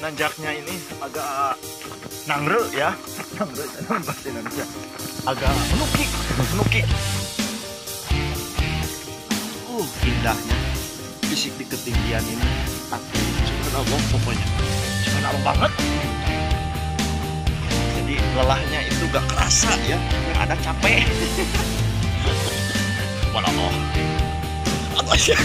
nanjaknya ini agak nangre ya, nangre dalam bahasa Indonesia, agak menukik. Indahnya fisik di ketinggian ini, aku subhanallah pokoknya, subhanallah banget. Jadi lelahnya itu gak kerasa ya, yang ada capek. Wallah, apa sih?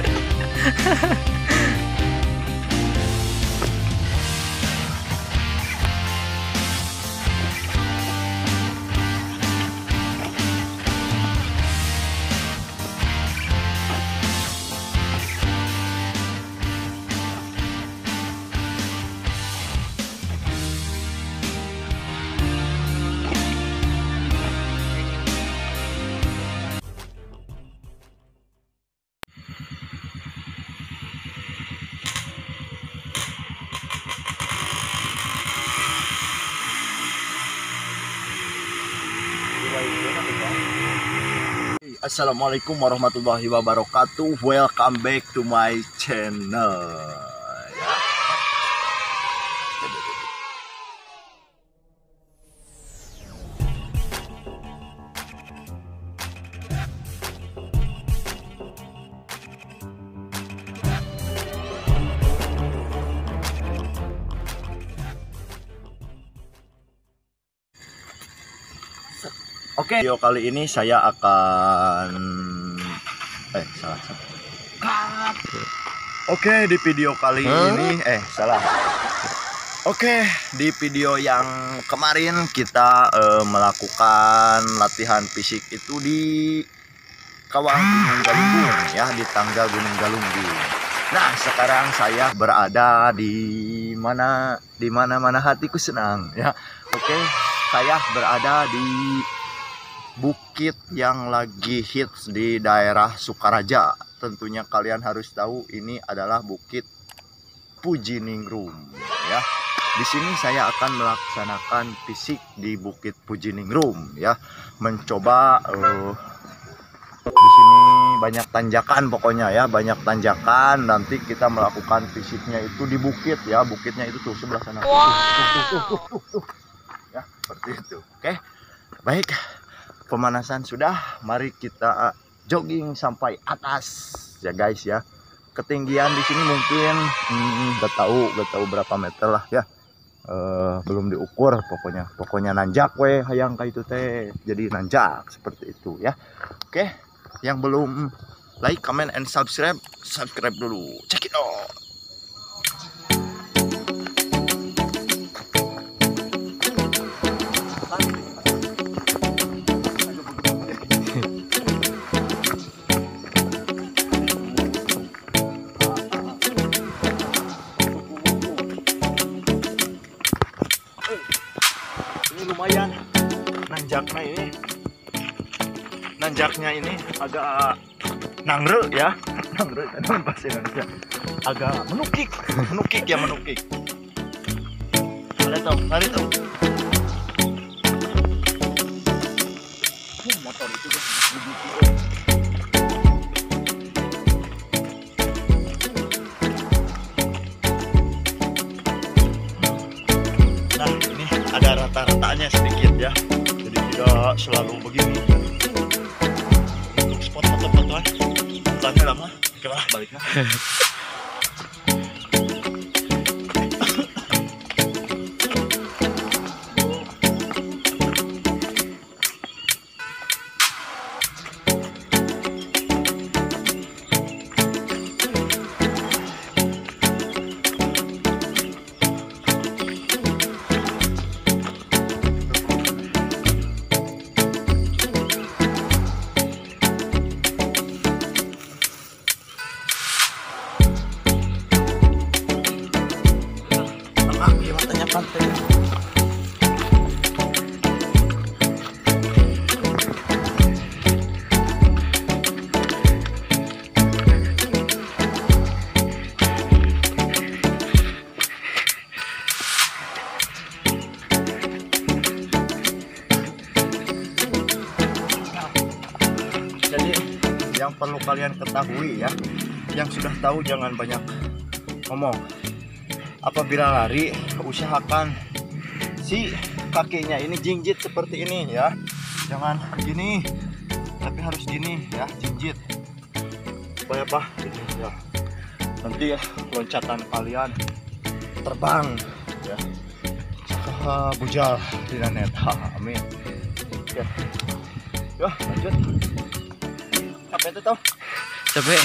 Assalamualaikum warahmatullahi wabarakatuh. Welcome back to my channel. Oke, video kali ini saya akan salah. Oke, di video kali ini Oke, di video yang kemarin kita melakukan latihan fisik itu di kawah Gunung Galunggung ya, di tangga Gunung Galunggung. Nah, sekarang saya berada di mana hatiku senang ya. Oke, saya berada di bukit yang lagi hits di daerah Sukaraja. Tentunya kalian harus tahu ini adalah Bukit Pujiningrum ya. Di sini saya akan melaksanakan fisik di Bukit Pujiningrum ya. Mencoba di sini banyak tanjakan pokoknya ya, banyak tanjakan. Nanti kita melakukan fisiknya itu di bukit ya. Bukitnya itu tuh sebelah sana. Tuh. Ya, seperti itu. Oke. Baik. Pemanasan sudah, mari kita jogging sampai atas ya guys ya. Ketinggian di sini mungkin gak tahu berapa meter lah ya. Belum diukur, pokoknya nanjak weh hayang kayak itu teh. Jadi nanjak seperti itu ya. Oke, yang belum like, comment, and subscribe dulu. Check it out. Lumayan nanjaknya ini agak nangre ya, nangre dalam bahasa Indonesia, agak menukik. Lari tuh. Motor itu nah, ini ada rata-ratanya sedikit ya, jadi tidak selalu begini. Untuk spot foto-fotoan bukannya lama, oke lah baliknya. Pantai. Jadi yang perlu kalian ketahui ya, yang sudah tahu jangan banyak ngomong. apabila lari usahakan si kakinya ini jinjit seperti ini ya, jangan gini tapi harus gini ya, jinjit supaya apa ini ya, nanti ya loncatan kalian terbang ya, bujal di net. Amin ya. Ya lanjut, apa itu tuh Capek.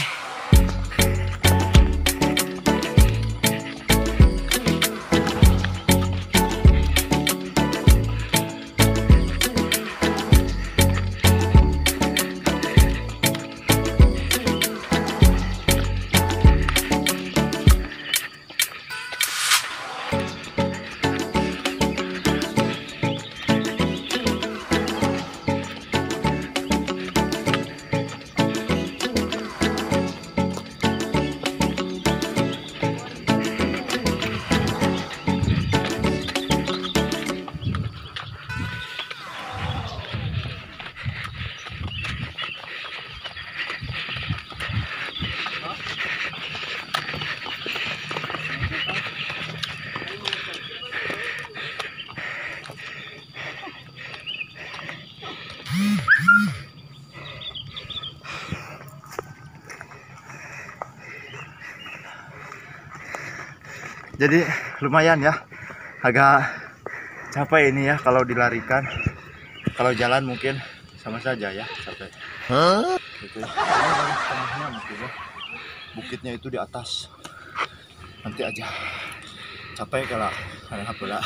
Jadi lumayan ya, agak capek ini ya kalau dilarikan. Kalau jalan mungkin sama saja ya, capek. Gitu. Ini dari tengahnya mungkin ya. Bukitnya itu di atas. Nanti aja capek kalau ada pula.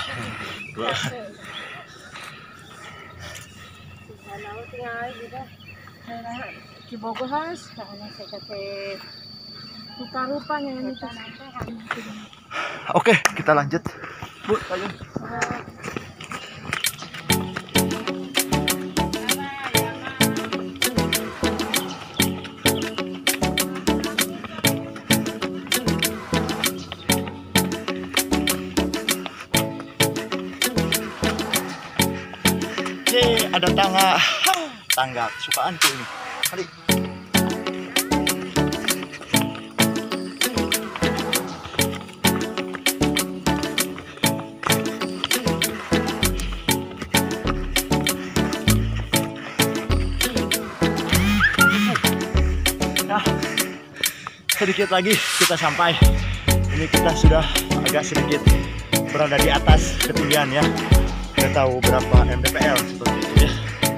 Kibogos, karena saya kata rupa-rupanya ini tuh. Oke, kita lanjut. Bu, ayo. Oke, ada tangga kesukaanku ini. Mari. Sedikit lagi kita sampai. Ini kita sudah agak sedikit berada di atas ketinggian ya. Kita tahu berapa mdpl seperti itu ya.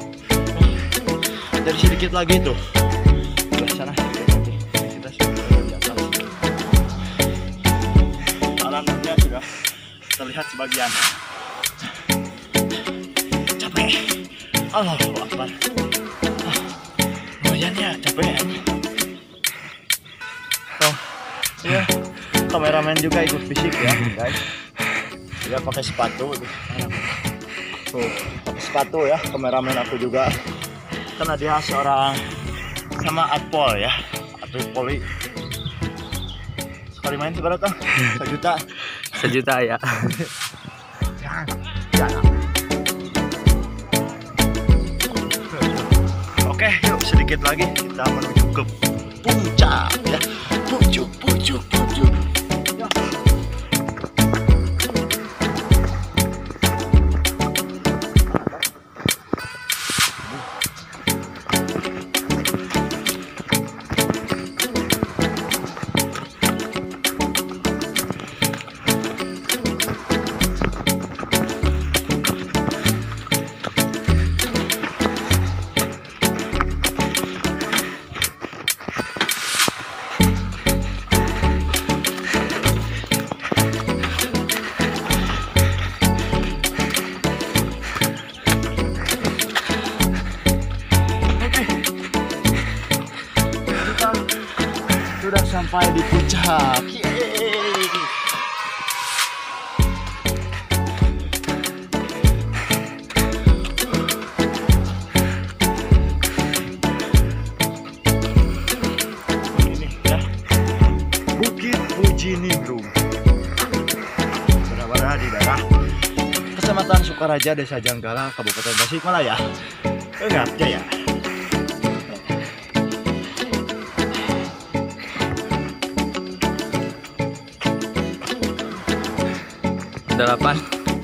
Jadi sedikit lagi tuh. Sebelah sana sedikit lagi. Kita sudah berada di atas. Alamnya sudah terlihat sebagian. Capek. Allahu Akbar. Lumayan ya, capek. Ya, kameramen juga ikut fisik ya guys. Dia pakai sepatu tuh, pakai sepatu ya kameramen aku juga, karena dia seorang sama atpol ya, atlet poli. Sekali main seberapa? 1 juta. 1 juta ya. Jangan. Oke, yuk sedikit lagi kita menuju ke puncak ya. Pucuk. Ya. Sudah sampai di puncak. Yeay. Ini ya, Bukit Pujiningrung, berada di daerah Kecamatan Sukaraja, Desa Janggala, Kabupaten Tasikmalaya, Tengah Jaya. Udah lapar.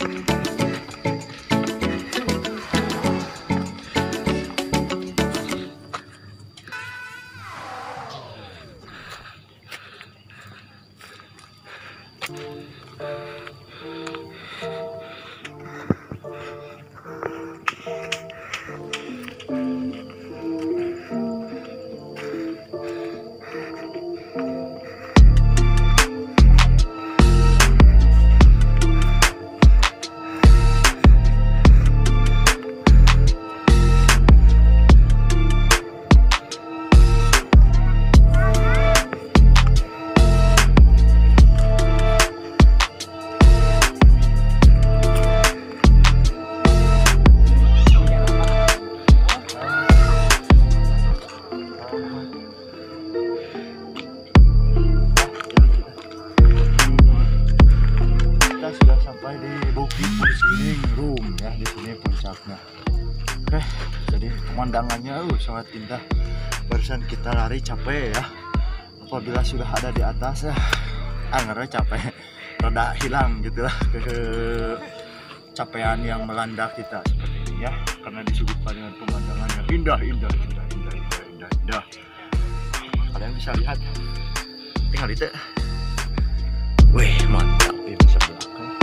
Oke, jadi pemandangannya sangat indah. Barusan kita lari capek ya. Apabila sudah ada di atas ya, angarnya capek, rada hilang gitulah kecapean yang melanda kita seperti ini ya. Karena disuguhkan dengan pemandangannya indah. Kalian bisa lihat, tinggal itu. Wih, mantap ini sebelah.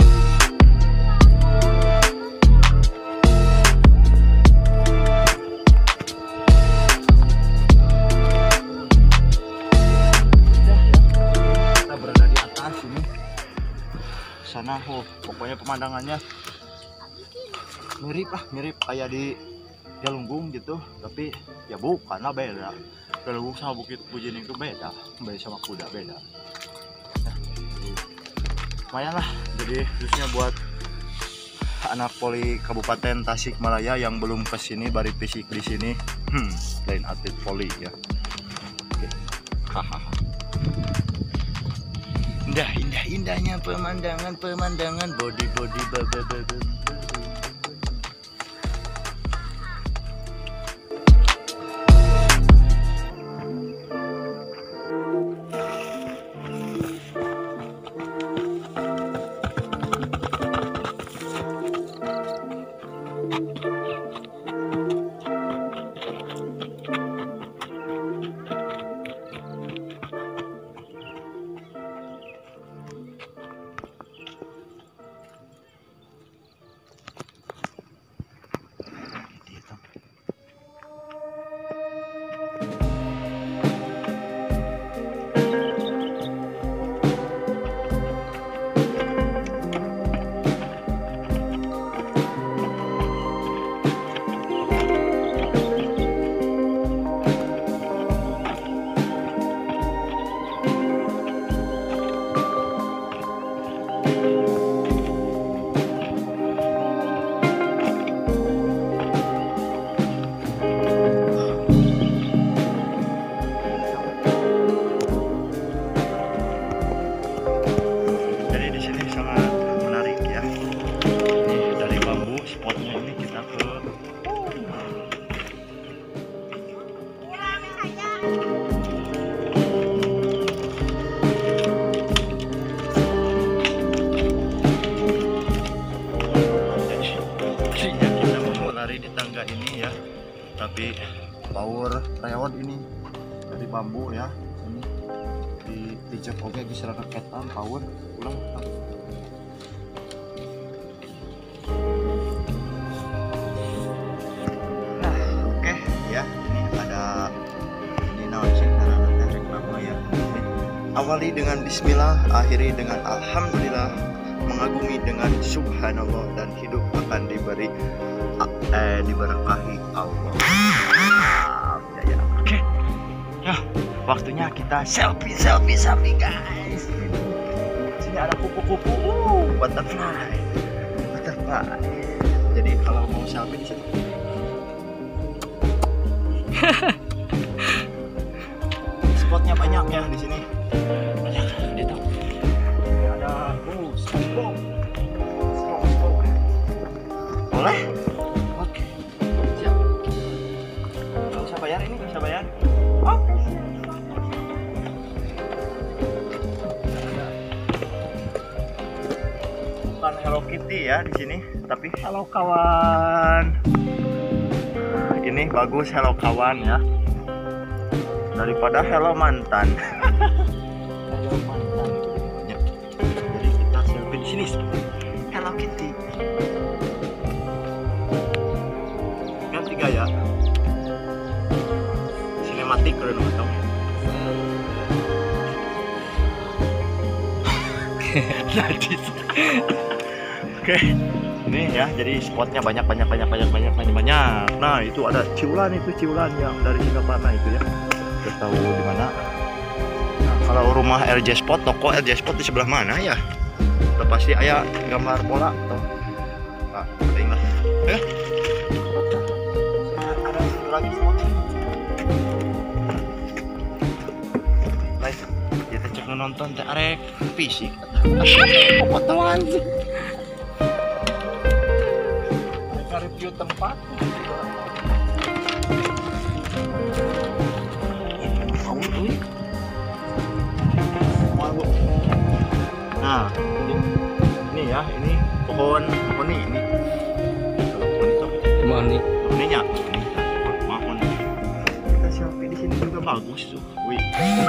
Sana, pokoknya pemandangannya mirip kayak di Galunggung gitu, tapi ya bukan lah, beda. Galunggung sama Bukit Bujining itu beda sama Kuda beda. Nah, lumayan lah, jadi khususnya buat anak poli Kabupaten Tasikmalaya yang belum kesini bari fisik di sini, lain atlet poli ya. Oke, hahaha. Indahnya pemandangan body tapi power reward ini dari bambu ya, ini di jok oke bisa ketan power ulang. Nah oke ya, ini ada ini naon sih karena teknik nama ya. Awali dengan bismillah, akhiri dengan alhamdulillah, mengagumi dengan subhanallah, dan hidup akan diberkahi Allah. Ya. Oke. Ya, waktunya kita selfie guys. Sini ada kupu-kupu, butterfly. Jadi kalau mau selfie di sini. Spotnya banyak ya di sini. Banyak di tahu. Ini ada SpongeBob. Boleh? Oke. Siap. Nggak usah bayar ini, bisa bayar. Oke. bukan Hello Kitty ya di sini, tapi Hello kawan. Ini bagus Hello kawan ya, daripada Hello mantan. Hello mantan. Ya. Jadi kita selfie di sini. Hello Kitty. Ganti gaya. Sinematik udah nonton. Oke, ini ya, jadi spotnya banyak. Nah, itu ada ciulan yang dari Singaparna itu ya. Kita tahu di mana. Nah, kalau rumah LJ Spot, toko LJ Spot di sebelah mana ya? Udah pasti ada gambar bola atau nah, penting lah. Ada satu lagi spotnya. Baik, kita cek nonton teh arek fisik. Potongan sih. Mereka review tempat. Nah, ini ya, ini pohon ini. Moni. Ininya, pohon. Kita selfie di sini juga bagus tuh. Wih.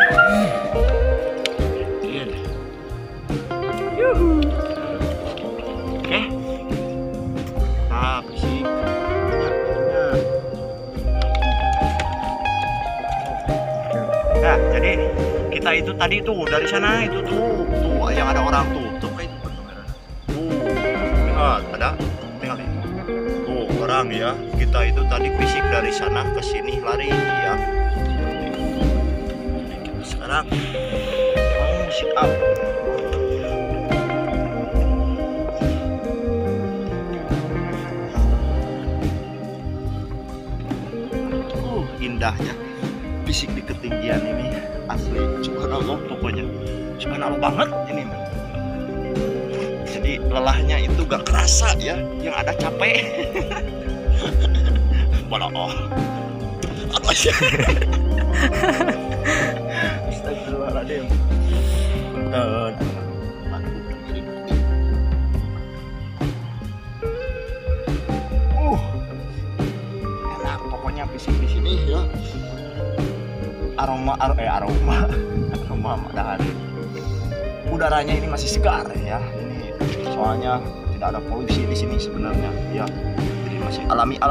Oke, nah bersih. Nah, jadi kita itu tadi tuh dari sana itu tuh yang ada orang tuh kayak itu lihat ada tuh orang ya. Kita itu tadi fisik dari sana ke sini lari ya. Kita sekarang mau sit up. Indahnya fisik di ketinggian ini asli subhanallah, pokoknya subhanallah banget ini. Jadi lelahnya itu gak kerasa ya, yang ada capek. Bodoh. Apa sih? Astagfirullahaladzim. Punten. Enak pokoknya fisik di sini ya. Aroma matahari. Udaranya ini masih segar ya. Ini soalnya tidak ada polusi di sini sebenarnya ya. Jadi masih alami.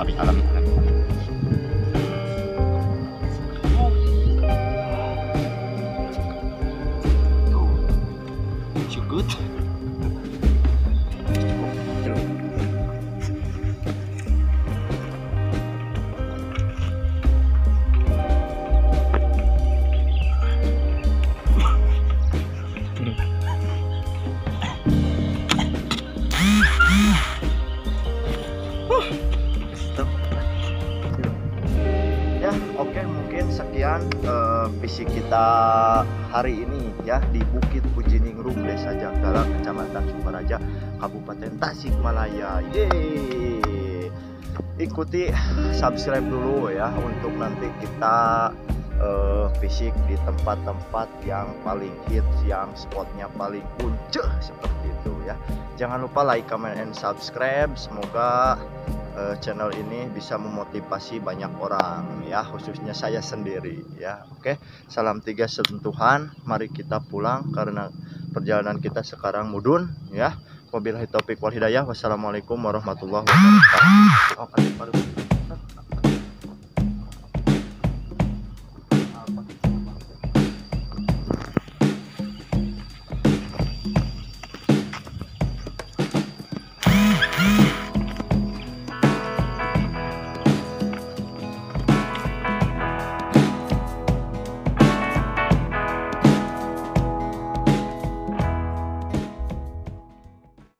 Tuh. Cukup. Ya, oke, mungkin sekian visi kita hari ini ya di Bukit Pujining-Rum, Desa Janggala, Kecamatan Sumberraja, Kabupaten Tasikmalaya. Yeay. Ikuti, subscribe dulu ya untuk nanti kita fisik di tempat-tempat yang paling hits, yang spotnya paling puncak seperti itu ya. Jangan lupa like, comment, and subscribe. Semoga channel ini bisa memotivasi banyak orang ya, khususnya saya sendiri ya. Oke, salam 3 sentuhan. Mari kita pulang karena perjalanan kita sekarang mudun ya. Wabillahi taufik wal hidayah. Wassalamualaikum warahmatullahi wabarakatuh.